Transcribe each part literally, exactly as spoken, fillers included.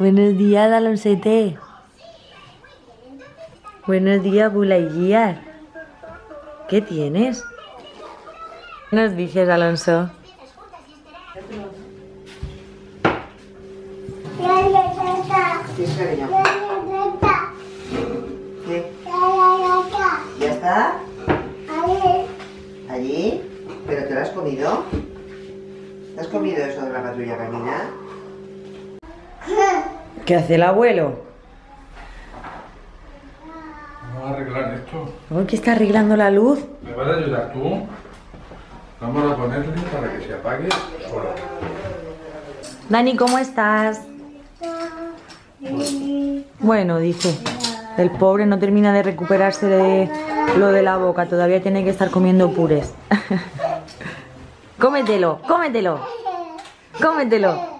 Buenos días, Alonsete. Buenos días, Bulayguías. ¿Qué tienes? ¿Qué nos dices, Alonso? ¿Qué, cariño? ¿Qué? ¿Ya está? ¿Allí? ¿Pero te lo has comido? ¿Te has comido eso de la patrulla canina? ¿Qué hace el abuelo? Vamos a arreglar esto. ¿Por qué está arreglando la luz? ¿Me vas a ayudar tú? Vamos a ponerle para que se apague solo. Dani, ¿cómo estás? Bueno, dice. El pobre no termina de recuperarse de lo de la boca. Todavía tiene que estar comiendo purés. Cómetelo, cómetelo. Cómetelo.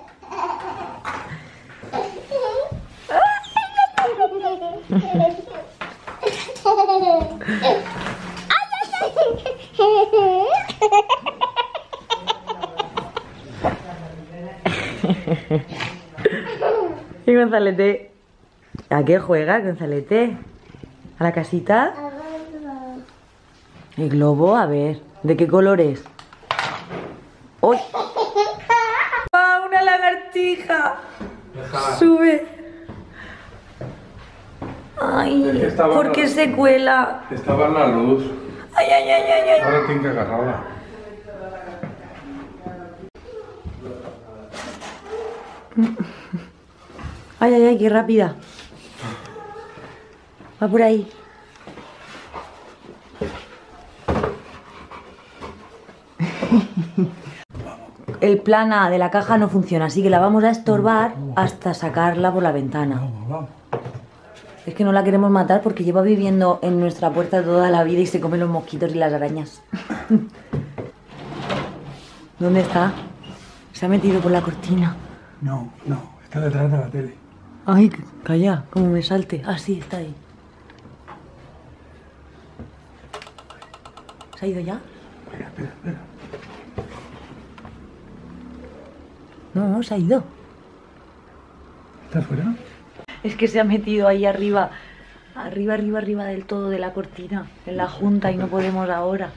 ¿Y Gonzalete? ¿A qué juega, Gonzalete? ¿A la casita? ¿El globo? A ver, ¿de qué color es? ¡Uy! ¡Ah, una lagartija! Déjala. ¡Sube! ¡Ay! Es que estaba ¿Por qué la- se cuela? Estaba en la luz. ¡Ay, ay, ay, ay! ay. Ahora tengo que agarrarla. ¡Ay, ay, ay! ¡Qué rápida! Va por ahí. El plan A de la caja no funciona, así que la vamos a estorbar hasta sacarla por la ventana. Vamos, vamos. Es que no la queremos matar porque lleva viviendo en nuestra puerta toda la vida y se come los mosquitos y las arañas. ¿Dónde está? Se ha metido por la cortina. No, no, está detrás de la tele. Ay, calla, como me salte. Ah, sí, está ahí. ¿Se ha ido ya? Espera, espera, espera. No, no, se ha ido. ¿Está fuera? Es que se ha metido ahí arriba, arriba, arriba, arriba del todo de la cortina, en la junta y no podemos ahora.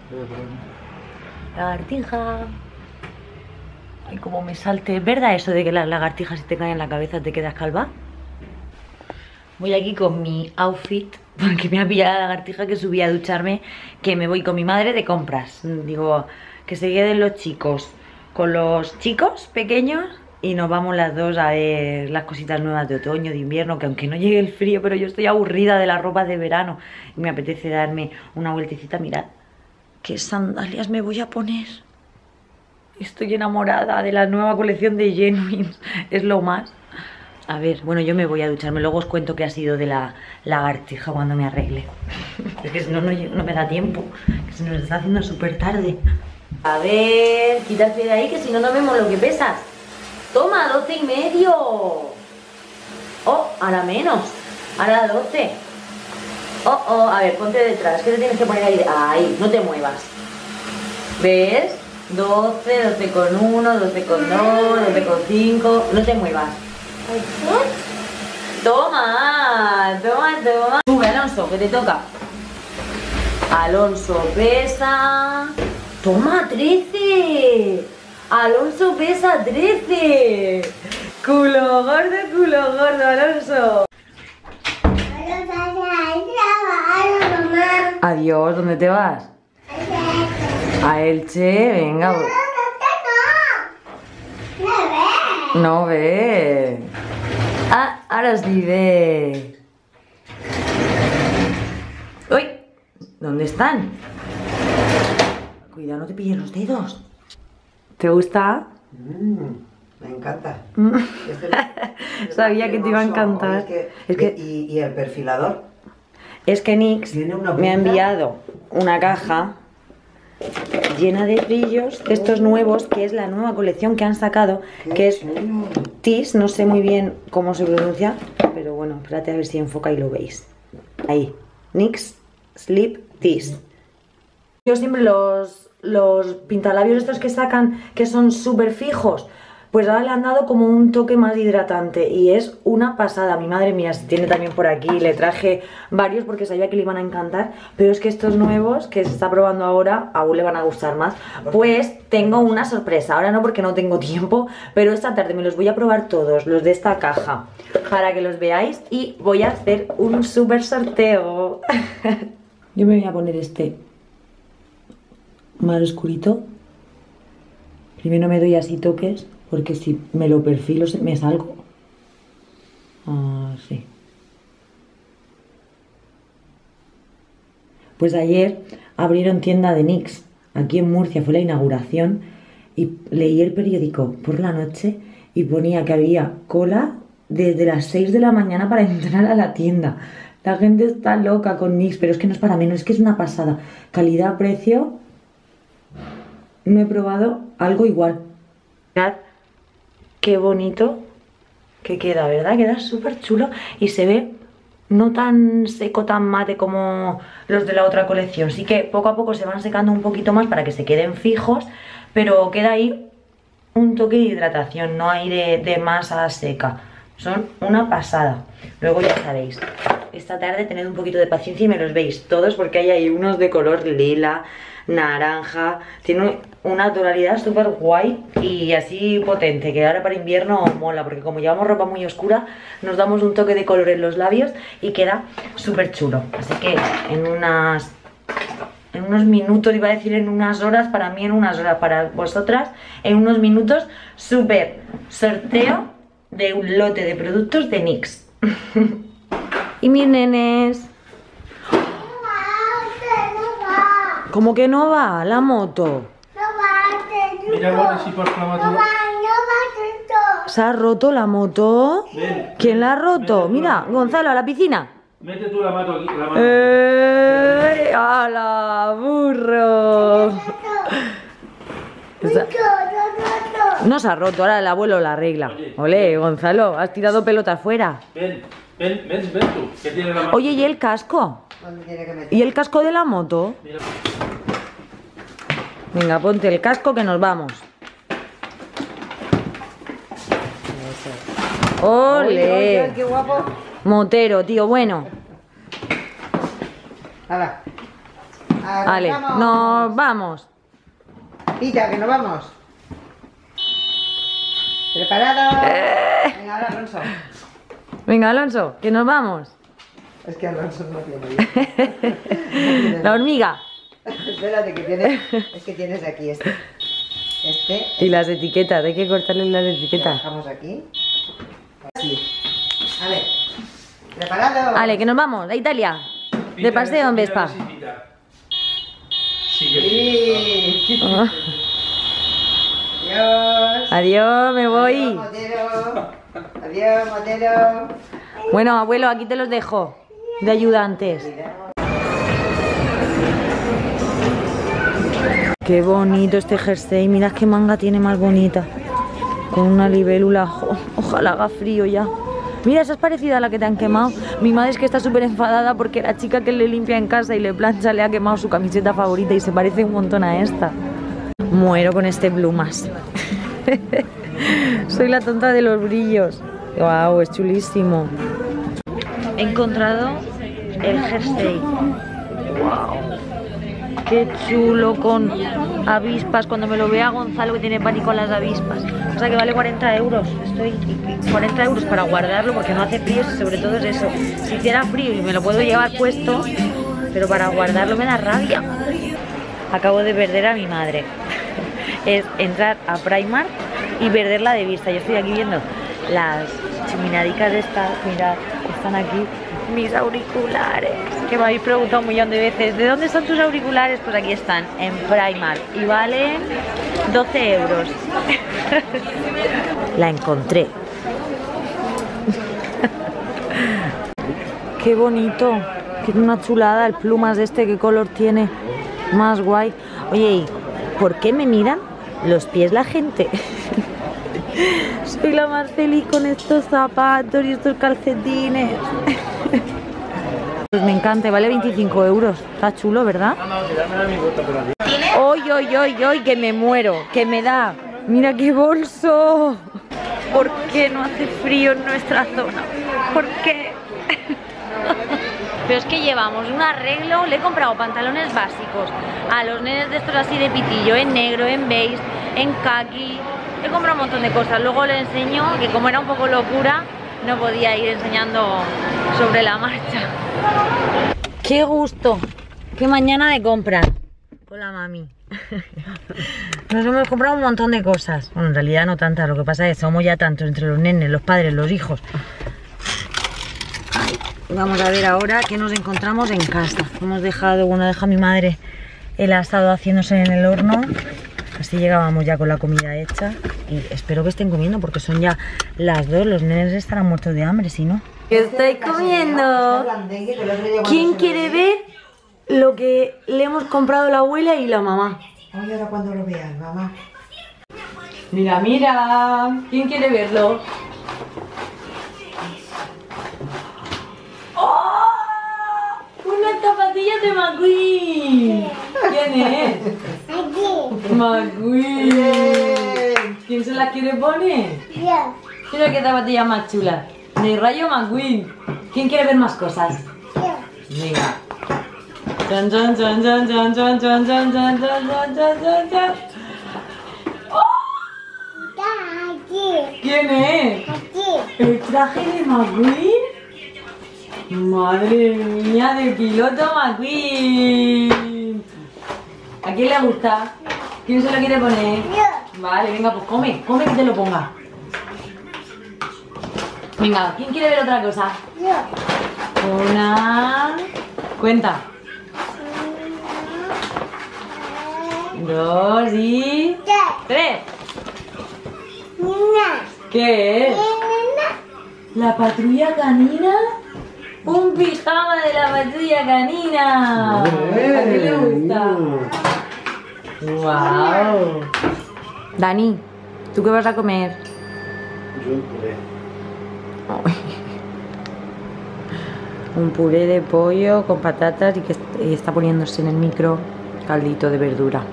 Lagartija. Ay, como me salte. ¿Es verdad eso de que las lagartijas si te caen en la cabeza te quedas calva? Voy aquí con mi outfit, porque me ha pillado la lagartija que subí a ducharme, que me voy con mi madre de compras. Digo, que se queden los chicos con los chicos pequeños y nos vamos las dos a ver las cositas nuevas de otoño, de invierno, que aunque no llegue el frío, pero yo estoy aburrida de la ropa de verano y me apetece darme una vueltecita. Mirad qué sandalias me voy a poner. Estoy enamorada de la nueva colección de Genuines, es lo más. A ver, bueno, yo me voy a ducharme, luego os cuento qué ha sido de la lagartija cuando me arregle. Es que si no, no, no me da tiempo, que se nos está haciendo súper tarde. A ver, quítate de ahí, que si no, no vemos lo que pesas. Toma, doce y medio. Oh, ahora menos. Ahora doce. Oh, oh, a ver, ponte detrás, que te tienes que poner ahí. Ahí, no te muevas. ¿Ves? doce, doce con uno, doce con dos, doce con cinco. No te muevas. Toma, toma, toma. Sube, Alonso, que te toca. Alonso pesa. Toma, trece. Alonso pesa trece. Culo gordo, culo gordo, Alonso. Adiós, ¿dónde te vas? A Elche, venga. No ve. Ah, ahora sí ve. ¡Uy! ¿Dónde están? Cuidado, no te pillen los dedos. ¿Te gusta? Mm, me encanta. Este es Sabía que te iba a encantar. Es que, Es que- y, y el perfilador. Es que Nix ¿Tiene una me ha pinta? enviado una caja llena de brillos, de estos nuevos, que es la nueva colección que han sacado, que es chulo. Tease, no sé muy bien cómo se pronuncia, pero bueno, espérate a ver si enfoca y lo veis. Ahí, Nix Sleep Tease. Yo siempre los, los pintalabios estos que sacan, que son súper fijos, pues ahora le han dado como un toque más hidratante y es una pasada. Mi madre mía, se tiene también por aquí, le traje varios porque sabía que le iban a encantar, pero es que estos nuevos que se está probando ahora aún le van a gustar más. Pues tengo una sorpresa, ahora no porque no tengo tiempo, pero esta tarde me los voy a probar todos, los de esta caja, para que los veáis y voy a hacer un súper sorteo. Yo me voy a poner este más oscurito. Primero me doy así toques, porque si me lo perfilo me salgo. Así. Pues ayer abrieron tienda de Nix, aquí en Murcia, fue la inauguración, y leí el periódico por la noche y ponía que había cola desde las seis de la mañana para entrar a la tienda. La gente está loca con Nix, pero es que no es para menos, es que es una pasada. Calidad-precio, no he probado algo igual. Mirad qué bonito que queda, ¿verdad? Queda súper chulo y se ve no tan seco, tan mate como los de la otra colección. Sí que poco a poco se van secando un poquito más para que se queden fijos, pero queda ahí un toque de hidratación, no hay de, de masa seca. Son una pasada. Luego ya sabéis, esta tarde tened un poquito de paciencia y me los veis todos porque hay ahí unos de color lila, naranja, tiene una tonalidad súper guay y así potente, que ahora para invierno mola, porque como llevamos ropa muy oscura nos damos un toque de color en los labios y queda súper chulo. Así que en unas en unos minutos, iba a decir en unas horas, para mí en unas horas, para vosotras en unos minutos, súper sorteo de un lote de productos de Nix. Y mis nenes, ¿cómo que no va la moto? Mira, bueno, si por favor. ¿Se ha roto la moto? Ven. ¿Quién la ha roto? Mira, Gonzalo, a la piscina. Mete tú la mano aquí. La mano ¡Eh! ¡Hala, burro! Está- No se ha roto, ahora el abuelo la arregla. Ole, Gonzalo, has tirado pelota afuera. Ven, ven, ven, ven tú. Que tiene la mano. Oye, ¿y el casco? ¿Dónde tiene que meter? ¿Y el casco de la moto? Mira. Venga, ponte el casco que nos vamos. ¡Ole! ¡Qué guapo! Motero, tío, bueno. Hala. Vale, Arrancamos. nos vamos. Pita, que nos vamos. ¿Preparado? Eh. Venga, ahora Alonso. Venga, Alonso, que nos vamos. Es que Alonso no tiene bien. La hormiga. Espérate, que tienes. Es que tienes aquí este. Este. Y las etiquetas, hay que cortarle las Lo etiquetas. dejamos aquí. Así. A ver. ¿Preparado? Vale, que nos vamos a Italia. De paseo en Vespa. Sí. Sí. Adiós. Adiós, me voy. Adiós, motero. Adiós, motero. Bueno, abuelo, aquí te los dejo. De ayudantes. Qué bonito este jersey. Mirad qué manga tiene más bonita. Con una libélula. Jo, ojalá haga frío ya. Mira, esa es parecida a la que te han quemado. Mi madre es que está súper enfadada porque la chica que le limpia en casa y le plancha le ha quemado su camiseta favorita y se parece un montón a esta. Muero con este plumas. Soy la tonta de los brillos. Wow, es chulísimo. He encontrado el jersey. Wow. Qué chulo, con avispas. Cuando me lo vea Gonzalo, que tiene pánico a las avispas. O sea que vale cuarenta euros. Estoy cuarenta euros para guardarlo porque no hace frío, y sobre todo es eso. Si hiciera frío y me lo puedo llevar puesto, pero para guardarlo me da rabia. Acabo de perder a mi madre. Es entrar a Primark y perderla de vista. Yo estoy aquí viendo las chiminadicas estas. Mirad, están aquí mis auriculares, que me habéis preguntado un millón de veces ¿de dónde son tus auriculares? Pues aquí están, en Primark, y valen doce euros. La encontré. Qué bonito, qué una chulada el plumas de este, qué color tiene, más guay. Oye, ¿y por qué me miran los pies la gente? Soy la más feliz con estos zapatos y estos calcetines. Pues me encanta, vale veinticinco euros. Está chulo, ¿verdad? ¡Oy, oy, oy, oy! Que me muero, que me da Mira qué bolso. ¿Por qué no hace frío en nuestra zona? ¿Por qué? Pero es que llevamos un arreglo. Le he comprado pantalones básicos a los nenes de estos así de pitillo, en negro, en beige, en khaki. He comprado un montón de cosas. Luego le enseño que como era un poco locura, no podía ir enseñando sobre la marcha. ¡Qué gusto! ¡Qué mañana de compras! Con la mami. Nos hemos comprado un montón de cosas. Bueno, en realidad no tantas. Lo que pasa es que somos ya tantos entre los nenes, los padres, los hijos. Ay, vamos a ver ahora qué nos encontramos en casa. Hemos dejado, bueno, deja mi madre el asado haciéndose en el horno. Así llegábamos ya con la comida hecha. Y espero que estén comiendo porque son ya las dos. Los nenes estarán muertos de hambre, si no. ¿Qué estáis comiendo? ¿Quién quiere ver lo que le hemos comprado la abuela y la mamá? Oye, ahora cuando lo veas, mamá. Mira, mira. ¿Quién quiere verlo? ¡Oh! ¡Unas zapatillas de McQueen! ¿Quién es? McQueen. ¿Quién se las quiere poner? Yo. Mira qué zapatilla más chula. De Rayo McQueen. ¿Quién quiere ver más cosas? Yo. Venga. Chan, chan, chan, chan, chan, chan, chan, chan, chan, chan, chan, chan, chan. Está aquí. ¿Quién es? Aquí. ¿El traje de McQueen? Madre mía, de piloto McQueen. ¿A quién le gusta? ¿Quién se lo quiere poner? Yo. Vale, venga, pues come, come que te lo ponga. Venga, ¿quién quiere ver otra cosa? Yo. Una... Cuenta. Dos y... tres. Nina. ¿Qué es? Nina. ¿La patrulla canina? ¡Un pijama de la patrulla canina! ¿A quién le gusta? ¡Wow! Dani, ¿tú qué vas a comer? Yo un puré. Un puré de pollo con patatas y que est- y está poniéndose en el micro caldito de verdura.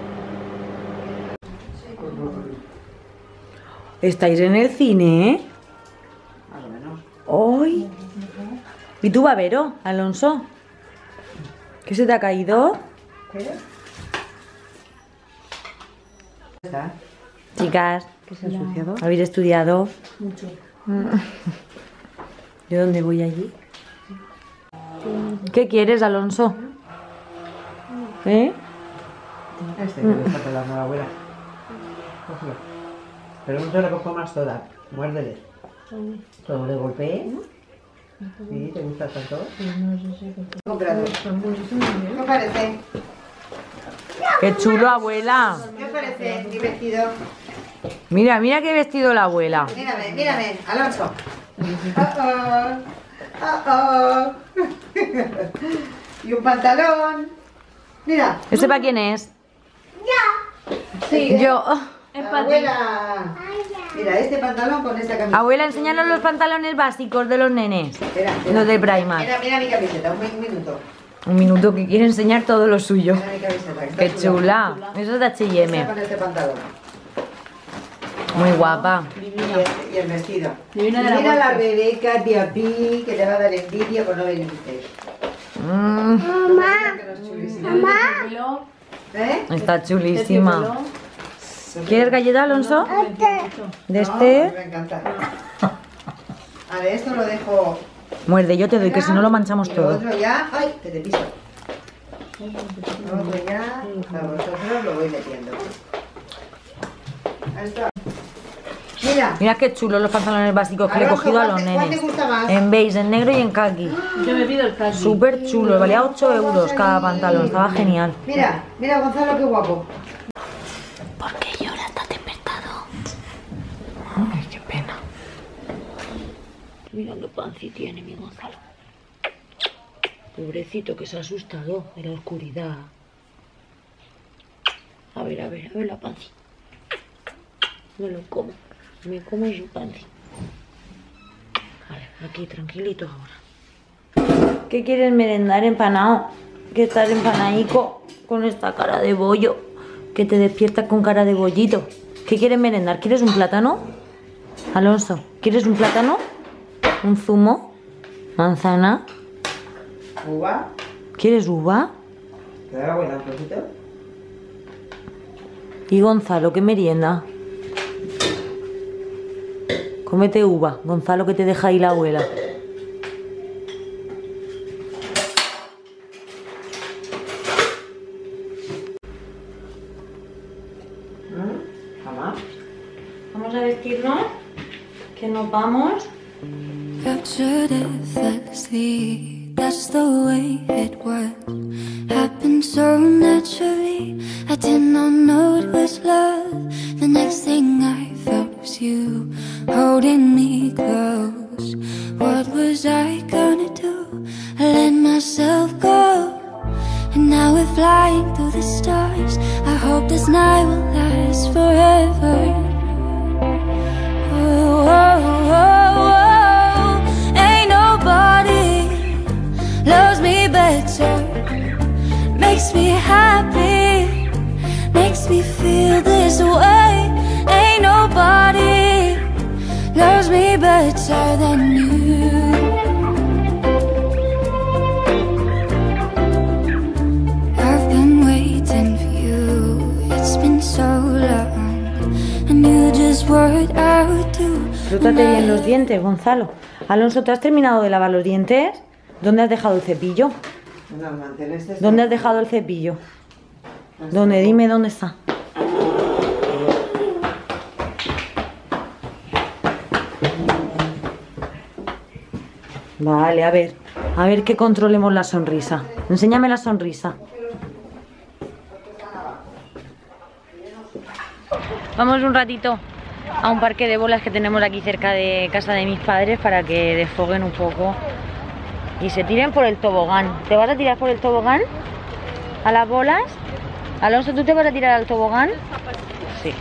¿Estáis en el cine, eh? Más o menos. ¡Ay! ¿Y tú, Babero, Alonso? ¿Qué se te ha caído? ¿Está? Chicas, ¿Qué se ha ensuciado? ¿habéis estudiado? Mucho. ¿De dónde voy allí? ¿Qué quieres, Alonso? ¿Eh? Este que le está pelando a la abuela. Cógelo. Pero no te lo comas toda. Muérdele. Todo de golpe. ¿Sí? ¿Te gusta tanto? Comprado. ¿Qué os parece? ¡Qué chulo, abuela! ¿Qué os parece mi vestido? Mira, mira qué vestido la abuela. Mírame, mírame, Alonso. Oh, oh. Oh, oh. Y un pantalón. Mira. ¿Ese para quién es? Sí, Yo. Abuela. Mira, este pantalón con esta camiseta. Abuela, enséñanos los pantalones básicos de los nenes. Espera, espera. Los de Primark. Mira, mira mi camiseta, un, un minuto. Un minuto que quiere enseñar todo lo suyo. Mira mi camiseta. que está Qué chula. Eso es de H y Esta M. con este pantalón. Muy guapa. Y, este- y el vestido. Divina de la Mira la muerte. Rebeca de Api, que le va a dar envidia por no venirte. Mm, Mamá. Mamá. ¿Eh? está chulísima. ¿Quieres galleta, Alonso? De No, este. me va a encantar. A ver, esto lo dejo. Muerde, yo te doy, que si no lo manchamos Y lo todo. otro ya. ¡Ay! Que te piso. Lo otro ya. A vosotros lo voy metiendo. Ahí está. Mira. Mira qué chulos los pantalones básicos que le he Alonso, cogido a ¿cuál los te- ¿Cuál te nenes. gusta más? En beige, en negro y en khaki. Yo me pido el casi. Súper chulo, valía ocho euros cada pantalón, estaba genial. Mira, mira Gonzalo, qué guapo. ¿Por qué llora? ¿Está despertado? Ay, qué pena. Mira qué panci tiene mi Gonzalo. Pobrecito, que se ha asustado de la oscuridad. A ver, a ver, a ver la panci. Me lo como. Me como su panci. Vale, aquí, tranquilito ahora. ¿Qué quieres merendar, empanado? Que estás empanadico con esta cara de bollo. Que te despiertas con cara de bollito. ¿Qué quieres merendar? ¿Quieres un plátano? Alonso, ¿quieres un plátano? ¿Un zumo? ¿Manzana? ¿Uva? ¿Quieres uva? ¿Queda buena un poquito? Y Gonzalo, ¿qué merienda? Cómete uva, Gonzalo, que te deja ahí la abuela. ¿Mamá? Vamos a vestirnos, que nos vamos. Captured effortlessly, that's the way it was. Happened so naturally, I did not know it was love. The next thing I felt was you holding me close. What was I gonna do? I let myself go, and now we're flying through the stars. I hope this night will last forever. Oh, oh, oh, oh. Ain't nobody loves me better, makes me happy, makes me feel this way. Ain't nobody loves me better than you. I've been waiting for you, it's been so long, and you just worked out too. Frútate bien los dientes, Gonzalo. Alonso, ¿te has terminado de lavar los dientes? ¿Dónde has dejado el cepillo? Los manteles estos. ¿Dónde has dejado el cepillo? ¿Dónde? Dime dónde está. Vale, a ver. A ver que controlemos la sonrisa. Enséñame la sonrisa. Vamos un ratito a un parque de bolas que tenemos aquí cerca de casa de mis padres para que desfoguen un poco y se tiren por el tobogán. ¿Te vas a tirar por el tobogán? ¿A las bolas? Alonso, ¿tú te vas a tirar al tobogán? Sí.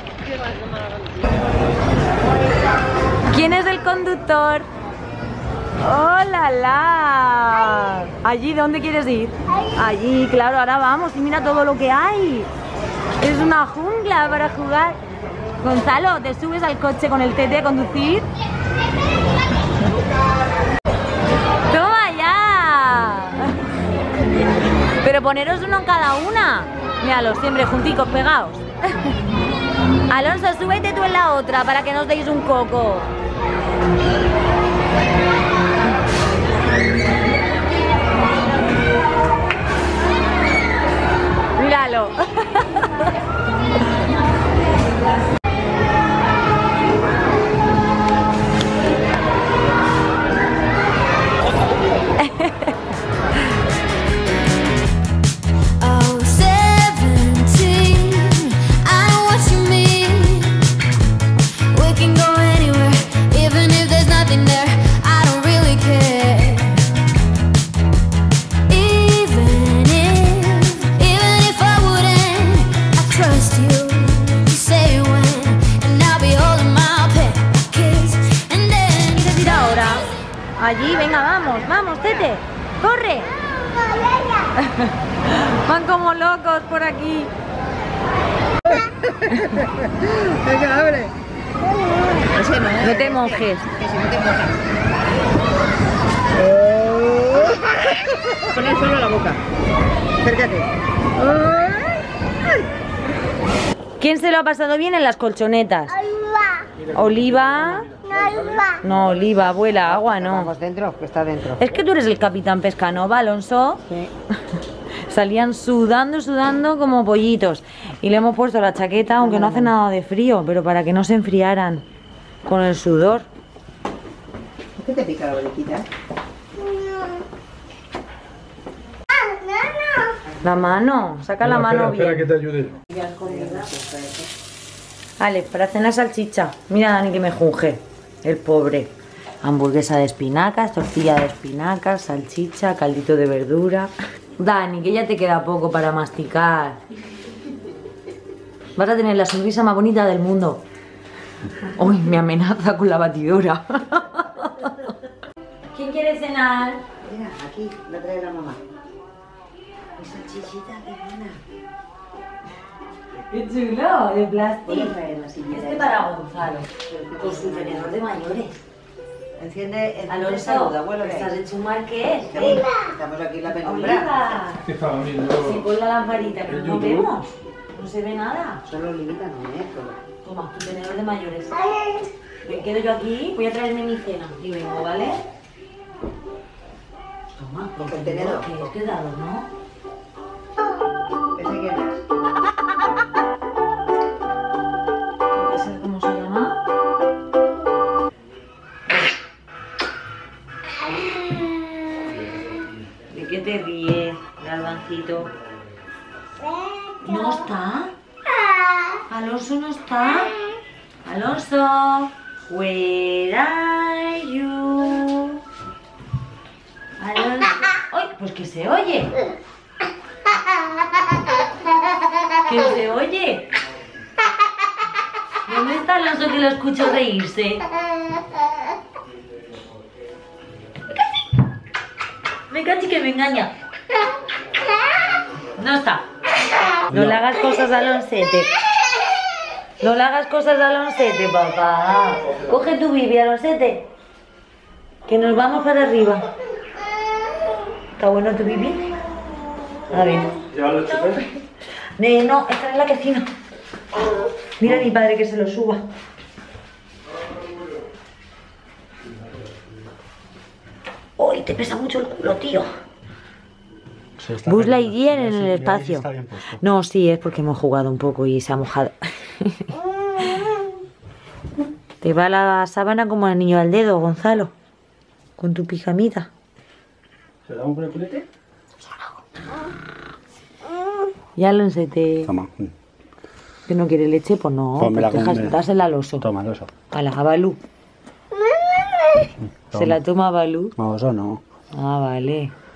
¿Quién es el conductor? ¡Hola, la! ¿Allí? ¿Dónde quieres ir? Allí, claro, ahora vamos y mira todo lo que hay. Es una jungla para jugar. Gonzalo, ¿te subes al coche con el tete a conducir? ¡Toma ya! Pero poneros uno en cada una. Míralos, siempre junticos, pegados. Alonso, súbete tú en la otra para que nos deis un coco. Míralo. Oh, seventeen, I know what you mean. We can go anywhere, even if there's nothing there. I don't really care. Even if, even if I wouldn't, I trust you to say when, and I'll be holding my pen, kiss, and then. ¿Quieres ir ahora? Allí, venga, vamos, vamos, tete, corre. Van como locos por aquí. Venga, abre. Ese no, ¿eh? No te mojes. Que si no te mojas. Poner solo la boca. Acércate. ¿Quién se lo ha pasado bien en las colchonetas? Oliva. No, Oliva, abuela, agua no. Vamos dentro, que está dentro. Es que tú eres el capitán Pescanova, Alonso. Sí. Salían sudando, sudando como pollitos. Y le hemos puesto la chaqueta, aunque no hace nada de frío, pero para que no se enfriaran con el sudor. ¿Qué te pica la bolequita? La mano, saca la mano espera, bien. espera que te ayude. Vale, para cenar salchicha. Mira Dani que me junge, el pobre. Hamburguesa de espinacas, tortilla de espinacas, salchicha, caldito de verdura. Dani, que ya te queda poco para masticar. Vas a tener la sonrisa más bonita del mundo. Uy, me amenaza con la batidora. ¿Quién quiere cenar? Mira, aquí, la trae la mamá. Esa chichita que buena. ¡Qué chulo! De plástico. Puedes traer la silla. Este para Gonzalo, con su tenedor de mayores. Enciende, enciende Alonso, salud, abuelo. ¿estás hecho un marqués? Estamos, estamos aquí en la penumbra. ¡Oliva! ¿Qué estaba Si viendo? pon la lamparita, que ¿En no YouTube? vemos. No se ve nada. Solo limita, no es todo. Toma, tu tenedor de mayores. Me quedo yo aquí, voy a traerme mi cena y vengo, ¿vale? Toma, Coge el tenedor. que es quedado, ¿no? ¿Ese quién es? ¿No sé cómo se llama? ¿De qué te ríes, Galvancito? ¿No está? ¿Alonso no está? Alonso, where are you? Alonso. ¡Ay! Pues que se oye. Que se oye. ¿Dónde está Alonso que lo escucho reírse? Me cachi que me engaña. No está. No le hagas cosas a Alonsete. No le hagas cosas a Alonsete, papá. Coge tu bibi, Alonsete. Que nos vamos para arriba. ¿Está bueno tu bibi? A ver. Llévalo, chupes. Eh, no, está en la cocina. Mira a mi padre que se lo suba. Uy, te pesa mucho el culo, tío. Se está Buzz cayendo. Lightyear en Mira el si- mira si espacio. está bien puesto. No, sí, es porque hemos jugado un poco y se ha mojado. Te va la sábana como el niño al dedo, Gonzalo. Con tu pijamita. ¿Se da un buen culete? Ya lo te... Toma. ¿Que no quiere leche? Pues no, Pónmela pues con- dejas- dásela al oso. Toma, el oso. A la a Balú. Se Toma. la toma Balú. No, oso no. Ah, vale.